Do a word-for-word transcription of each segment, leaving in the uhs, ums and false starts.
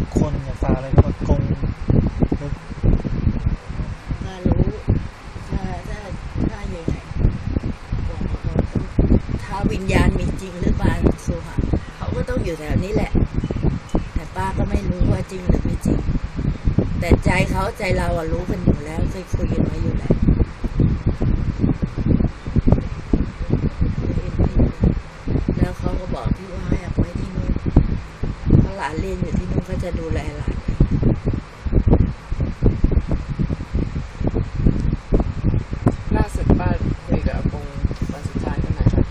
คนอย่าฝากอะไรก็มากงถ้ารู้ถ้าถ้าถ้าอย่างไงถ้าวิญญาณมีจริงหรือเปล่าสุหะเขาก็ต้องอยู่แถวนี้แหละแต่ป้าก็ไม่รู้ว่าจริงหรือไม่จริงแต่ใจเขาใจเราอะรู้กันอยู่แล้วเคยคุยกันไว้อยู่แล้วแล้วเขาก็บอกที่ว่าให้เอาไว้ที่นู่นเพราะหลานเรียนอยู่ที่นู่นก็จะดูแลหลานล่าสุดป้าคุยกับอากงวันสุดท้ายกันไหนครับ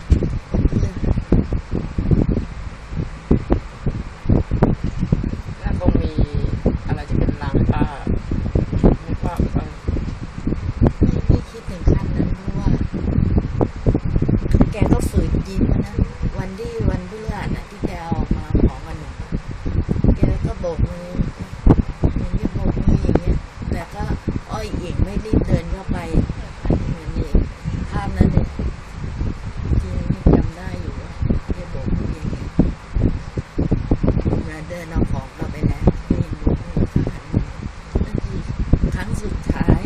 ถ้าคงมีอะไรจะเป็นลางให้ป้าไม่ว่าหรือว่าไม่ไม่คิดถึงขั้นนั้นเพราะว่าแกก็ฝืนยิ้มนะวันที่วันพฤหัสนะที่แกออกมาของกันหนูแกก็โบกมืออย่างนี้โบกมืออย่างเงี้ยแต่ก็อ้อยอิงไม่รีบเดินเข้าไปเหมือนนี้ภาพนั้นเนี่ยที่ยังจำได้อยู่ว่าแกโบกมืออย่างเงี้ยเดินเอาของกลับไปแล้วก็ยังโบกมือหันนั่นคือครั้งสุดท้าย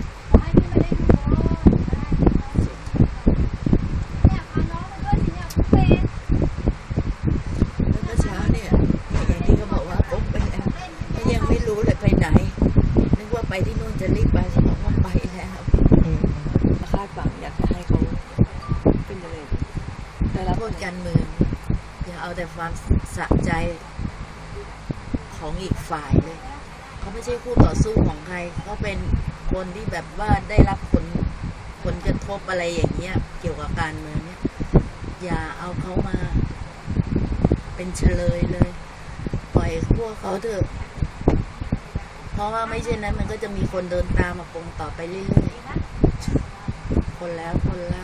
ไปที่นู่นจะรีบไปเขาบอกว่าไปแล้วคาดหวังอยากจะให้เขาเป็นยังไงแต่ละคนการเมืองอย่าเอาแต่ความสะใจของอีกฝ่ายเลยเขาไม่ใช่คู่ต่อสู้ของใครเขาเป็นคนที่แบบว่าได้รับผลผลกระทบอะไรอย่างเงี้ยเกี่ยวกับการเมืองเนี้ยอย่าเอาเขามาเป็นเฉลยเลยปล่อยพวกเขาเถอะเพราะว่าไม่เช่นนั้นมันก็จะมีคนเดินตามมาปงต่อไปเรื่อยๆคนแล้วคนเล่า